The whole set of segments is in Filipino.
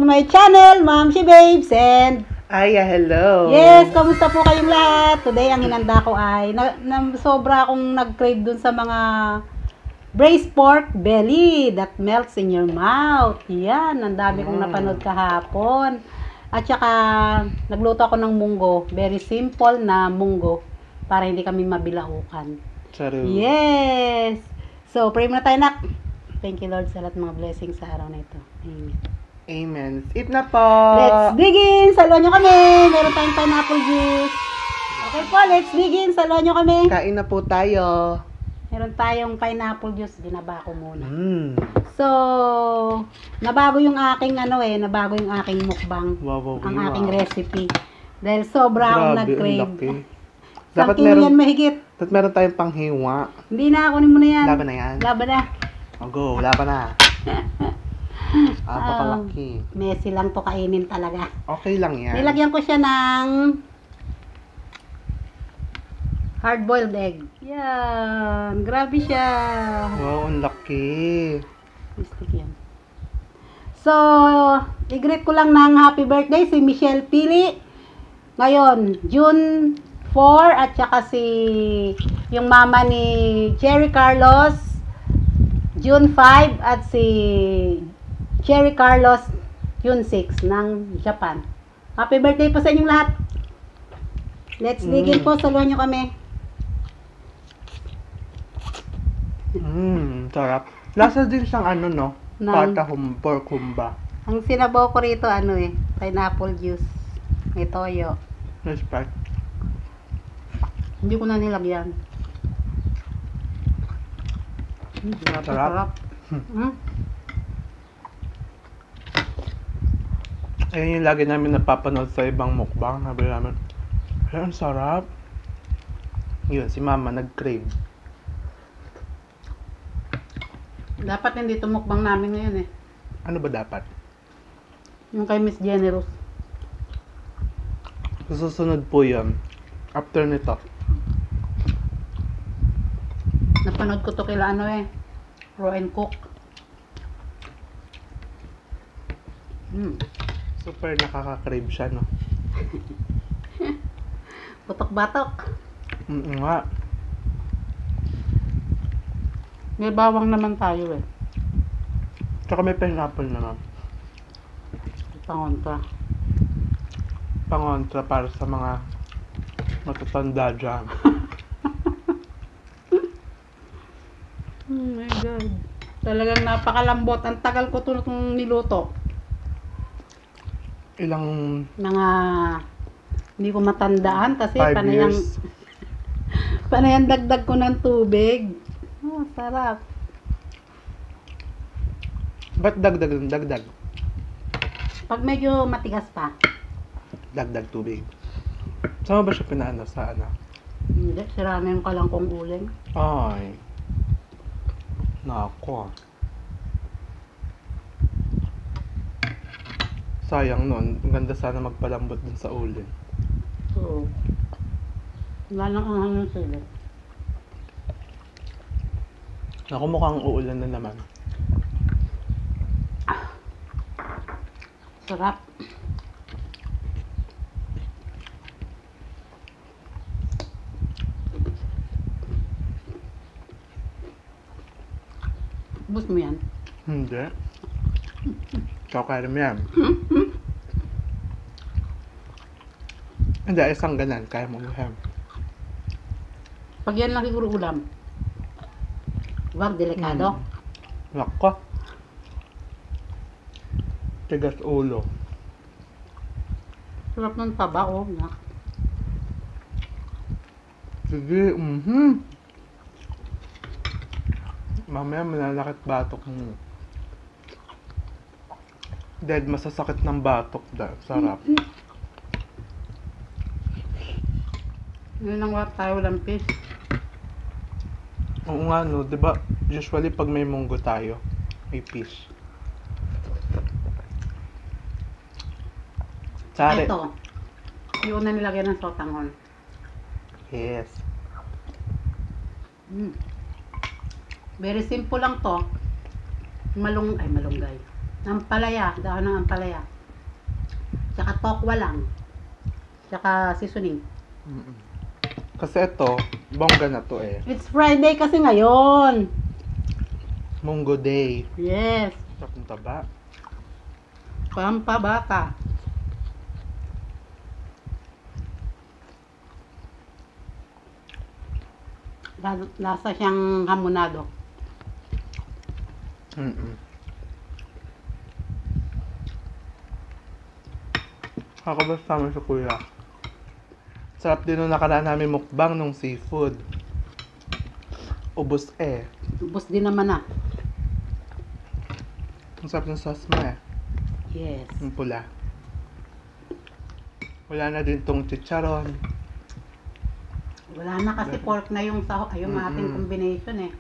my channel, Ma'am She Babes, and Aya, hello! yes, kamusta po kayong lahat? Today, ang hinanda ko ay sobra akong nag-crave dun sa mga braised pork belly that melts in your mouth. Yan, ang dami kong napanood kahapon. At saka, nagluto ako ng munggo. Very simple na munggo para hindi kami mabilaukan. Charu. Yes! So, pray muna tayo, nak. Thank you, Lord, sa lahat ng mga blessings sa araw na ito. Amen. Amen. Eat na po! Let's begin! Saluhan nyo kami! Meron tayong pineapple juice. Okay po, let's begin! Saluhan nyo kami! Kain na po tayo. Meron tayong pineapple juice. Binaba ko muna. So, nabago yung aking nabago yung aking mukbang. Ang aking recipe. Dahil sobra akong nag-crave. Dapat meron yan mahigit. Dapat meron tayong panghiwa. Hindi na, kunin mo na yan. Laban na yan. Laban na. O go, laban na. Pakalaki. Messy lang to kainin talaga. Okay lang yan. Nilagyan ko siya ng hard-boiled egg. Yan. Grabe siya. Wow, ang laki. Stick yan. So, i-greet ko lang ng happy birthday si Michelle Pili. Ngayon, June 4 at saka yung mama ni Cherry Carlos, June 5 at si Cherry Carlos, June 6 ng Japan. Happy birthday po sa inyong lahat. Let's begin po. Saluhan nyo kami. Sarap. Lasa din siyang no? Pata pork humba. Ang sinabaw ko rito, pineapple juice. May toyo. Respect. Hindi ko na nilagyan. Sarap. Ayun yung lagi namin napapanood sa ibang mukbang. Sabi namin, ay, ang sarap. Yun, si mama nag-crave. Dapat hindi tumukbang namin ngayon Ano ba dapat? Yung kay Miss Generous. Susunod po yun. After nito. Napanood ko to kila Raw and Cook. Super nakaka-crave siya, no? Putok-batok. Nga. May bawang naman tayo Tsaka may pineapple naman. Pangontra. Pangontra para sa mga matatanda dyan. Oh my God. Talagang napakalambot. Ang tagal ko ito niluto. Ilang... Mga... Hindi ko matandaan kasi 5 years. Panayang dagdag ko ng tubig. Oh, sarap. Ba't dagdag? Pag medyo matigas pa. Dagdag tubig. Saan mo ba siya pinaano sa Hindi, siramin ko lang kung uling. Ay. Nako. Sayang nun. Ang ganda sana magpalambot dun sa uling. So, wala lang ang hanggang sila. Naku, mukhang uulan na naman. Sarap. Ubus mo yan? Hindi. Kakain mo yan. Hindi, isang ganan. Kaya mo yan. Pag yan lang siguro ulam. Wag, delikado. Nako. Tigas ulo. Sarap ng taba, Sige, Mamaya malalakit batok mo. Dead, masasakit ng batok. Sarap. Yun ang wap tayo, walang fish. Oo nga, no. Diba, usually pag may munggo tayo, may fish. Sari. Ito. Yung na nilagyan ng sotanghon. Yes. Very simple lang to. Malunggay. Ampalaya. Dahon ng ampalaya. tokwa lang. Tsaka seasoning. Mm-mm. Kasi ito, bongga na to eh. It's Friday kasi ngayon. Munggo Day. Yes. Sarap ng taba. Pampabata. Lasa siyang hamonado. Mm-mm. Kakabasta naman si kuya. Sarap din nung nakaraan namin mukbang nung seafood. Ubos eh. Ubus din naman ah. Ang sarap ng sauce mo eh. Yes. Yung pula. Wala na din tong chicharon. Wala na kasi pork na yung yung ating Mm-mm. combination eh.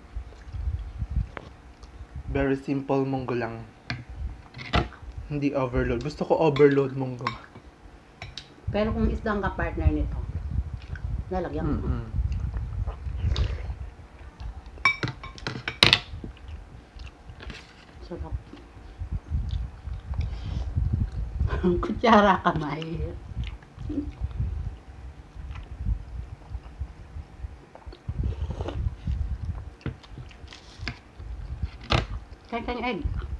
Very simple munggo lang. Hindi overload. Gusto ko overload munggo. Pero kung isdang ka partner nito, lalagyan mo. Mm-mm. Sarap. Kutsara kamay. Kain egg.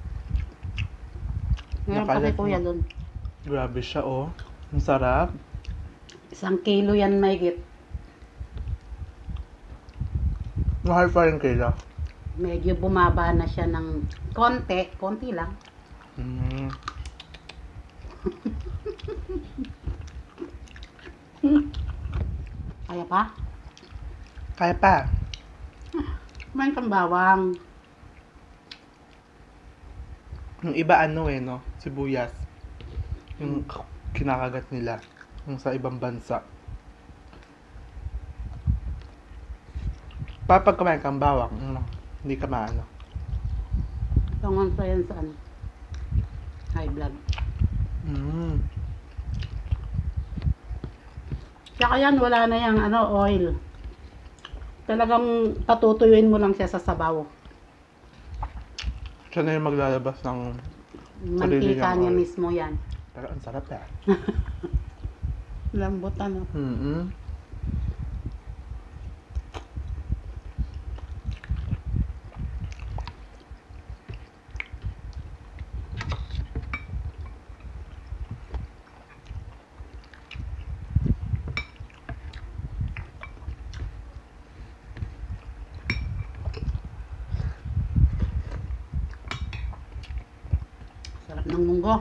Meron kasi Nakalat kuya mo. doon. Grabe siya oh. Ang sarap. 1 kilo yan mahigit. Mahal pa rin kilo. Medyo bumaba na siya ng konti lang. Mm. Kaya pa? Kaya pa. Kumain kang bawang. Yung iba ano eh no. Sibuyas. Yung kinakagat nila. Yung sa ibang bansa. Pag kumain kang bawang, hindi ka maano. Tungon pa yan sa ano. High blood. Mm. Tsaka yan, wala na yung oil. Talagang patutuyuin mo lang siya sa sabaw. Siya na yung maglalabas ng sarili Mantika niyang niya oil. mismo yan. Pero ang sarap eh. Lambot ano. Mm-mm. Sarap ng munggo.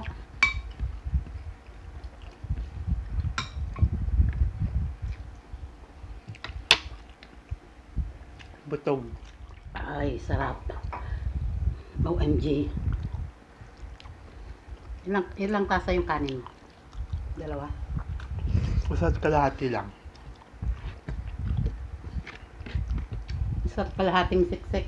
Butog. Ay, sarap. OMG. Ilang tasa yung kanin mo? 2? Isa't kalahati lang. Isa't kalahating siksik.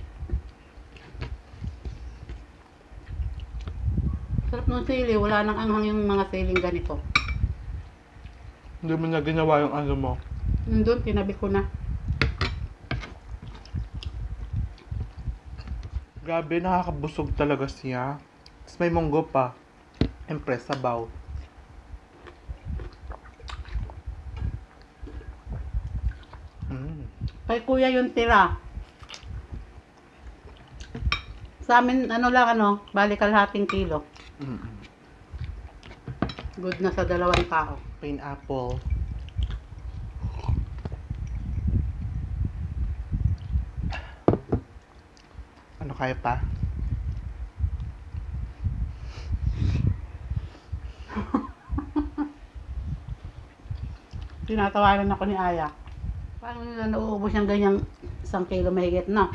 Sarap ng sili. Wala nang anghang yung mga siling ganito. Hindi mo na ginawa yung ano mo. Doon, tinabi ko na. Grabe, nakakabusog talaga siya. Tapos may munggo pa. Empress sabaw. Kay kuya yung tira. Sa amin, bali kalahating kilo. Mm-mm. Good na sa 2 tao. Pineapple. Ano kaya pa? Tinatawanan ako ni Aya. Paano nila nauubos yung ganyang 1 kilo mahigit na?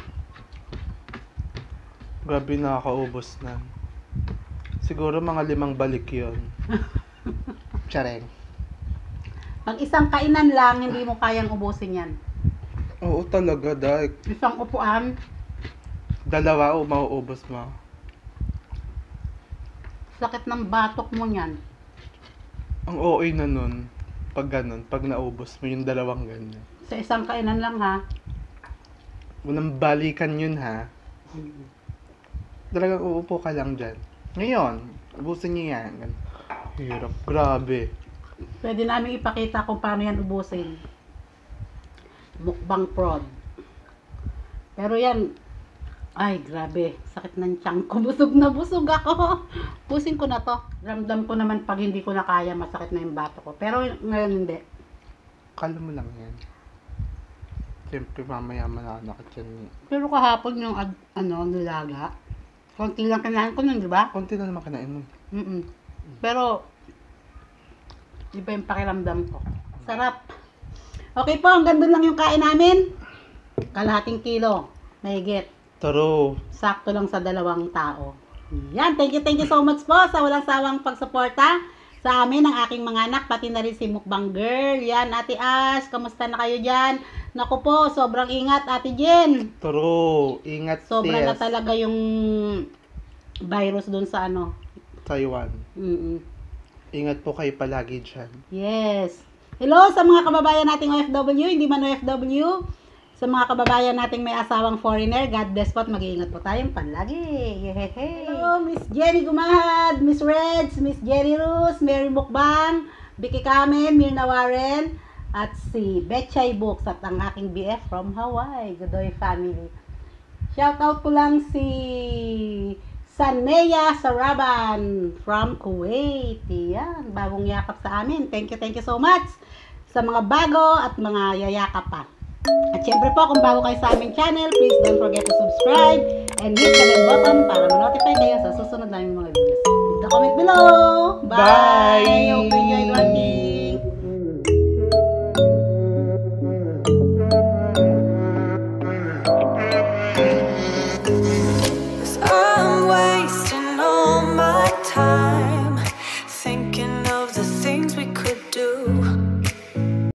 Grabe, nakakaubos na. Siguro mga 5 balik yun. Tsareng. Pag isang kainan lang, hindi mo kayang ubusin yan. Oo talaga, dahil Isang upuan, 2 o mauubos mo. sakit ng batok mo yan. Ang OA na nun, pag ganun, pag naubos mo yung 2 ganyan. Sa isang kainan lang ha. Unang balikan yun ha. Talagang uupo ka lang dyan. Ngayon, ubusin niyo yan. Ganun. Hirap. Grabe. Pwede namin ipakita kung paano yan ubusin. Mukbang prod. Pero yan, ay grabe, sakit ng tiyan ko. Busog na busog ako. Pusin ko na to. Ramdam ko naman pag hindi ko na kaya, masakit na yung bato ko. Pero ngayon hindi. Kala mo lang yan. Siyempre mamaya mananakit yan. Pero kahapon yung nilaga. Konti lang kinain ko nun, di ba? Konti na naman kinain mo. Pero, iba yung pakiramdam ko. Sarap. Okay po, hanggang doon lang yung kain namin. Kalahating kilo. Mahigit. Taro. Sakto lang sa 2 tao. Yan, thank you so much po sa walang sawang pagsuporta sa amin, ang aking mga anak, pati na rin si Mukbang Girl. Yan, Ate Ash, kamusta na kayo dyan? Naku po, sobrang ingat, Ate Jen. Taro. Ingat Sobra na sis. talaga yung virus dun sa Taiwan. Mm-mm. Ingat po kayo palagi dyan. Yes. Hello sa mga kababayan nating OFW, hindi man OFW. Sa mga kababayan nating may asawang foreigner, God bless po at mag-iingat po tayong palagi. Yehehe. Hello, Miss Jenny Gumahad, Miss Reds, Miss Jenny Rus, Mary Mukbang, Vicky Kamen, Mirna Warren, at si Betchay Books at ang aking BF from Hawaii, Godoy family. Shoutout ko lang si Sanea Saraban from Kuwait. Yan, bagong yakap sa amin. Thank you so much sa mga bago at mga yayakap pa. At syempre po, kung bago kayo sa aming channel, please don't forget to subscribe and hit the bell button para ma-notify kayo sa susunod naming mga videos. Leave the comment below. Bye! Bye! Hope you enjoy